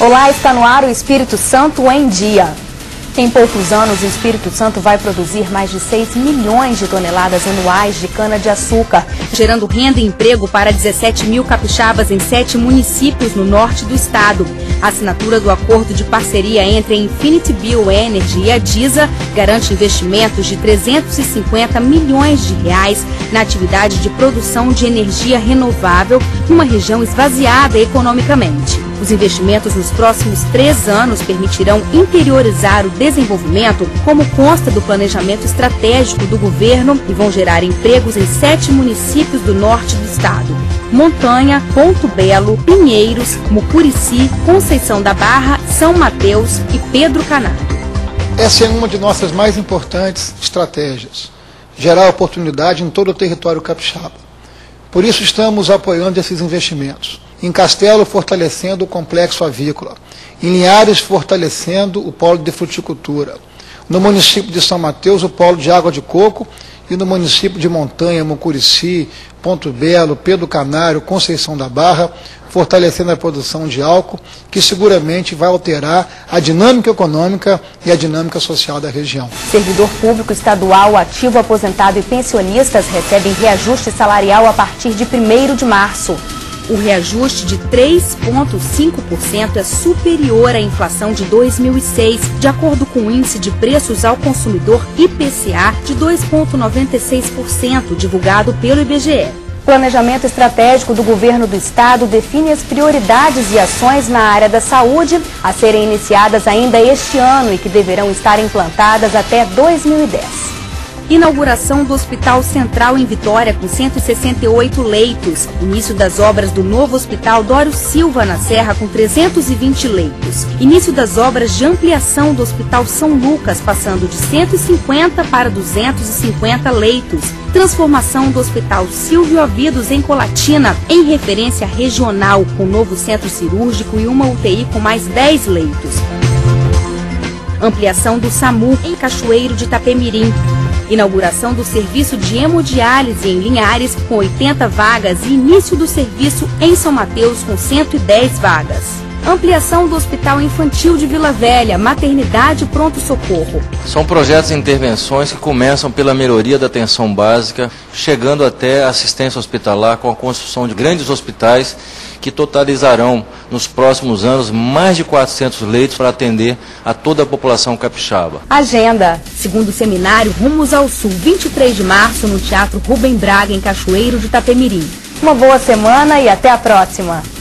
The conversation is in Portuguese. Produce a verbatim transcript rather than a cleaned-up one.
Olá, está no ar o Espírito Santo em Dia. Em poucos anos, o Espírito Santo vai produzir mais de seis milhões de toneladas anuais de cana-de-açúcar, gerando renda e emprego para dezessete mil capixabas em sete municípios no norte do estado. A assinatura do acordo de parceria entre a Infinity Bioenergy e a DISA garante investimentos de trezentos e cinquenta milhões de reais na atividade de produção de energia renovável numa região esvaziada economicamente. Os investimentos nos próximos três anos permitirão interiorizar o desenvolvimento, como consta do planejamento estratégico do governo, e vão gerar empregos em sete municípios do norte do estado: Montanha, Ponto Belo, Pinheiros, Mucurici, Conceição da Barra, São Mateus e Pedro Canário. Essa é uma de nossas mais importantes estratégias: gerar oportunidade em todo o território capixaba. Por isso estamos apoiando esses investimentos. Em Castelo, fortalecendo o complexo avícola. Em Linhares, fortalecendo o polo de fruticultura. No município de São Mateus, o polo de água de coco. E no município de Montanha, Mucurici, Ponto Belo, Pedro Canário, Conceição da Barra, fortalecendo a produção de álcool, que seguramente vai alterar a dinâmica econômica e a dinâmica social da região. Servidor público estadual, ativo, aposentado e pensionistas recebem reajuste salarial a partir de primeiro de março. O reajuste de três vírgula cinco por cento é superior à inflação de dois mil e seis, de acordo com o Índice de Preços ao Consumidor I P C A de dois vírgula noventa e seis por cento, divulgado pelo I B G E. O planejamento estratégico do governo do estado define as prioridades e ações na área da saúde a serem iniciadas ainda este ano e que deverão estar implantadas até dois mil e dez. Inauguração do Hospital Central em Vitória, com cento e sessenta e oito leitos. Início das obras do novo Hospital Dório Silva, na Serra, com trezentos e vinte leitos. Início das obras de ampliação do Hospital São Lucas, passando de cento e cinquenta para duzentos e cinquenta leitos. Transformação do Hospital Silvio Avidos, em Colatina, em referência regional, com novo centro cirúrgico e uma U T I com mais dez leitos. Ampliação do SAMU, em Cachoeiro de Itapemirim. Inauguração do serviço de hemodiálise em Linhares, com oitenta vagas, e início do serviço em São Mateus, com cento e dez vagas. Ampliação do Hospital Infantil de Vila Velha, maternidade e pronto-socorro. São projetos e intervenções que começam pela melhoria da atenção básica, chegando até a assistência hospitalar, com a construção de grandes hospitais que totalizarão nos próximos anos mais de quatrocentos leitos para atender a toda a população capixaba. Agenda. Segundo o seminário Rumos ao Sul, vinte e três de março, no Teatro Rubem Braga, em Cachoeiro de Itapemirim. Uma boa semana e até a próxima.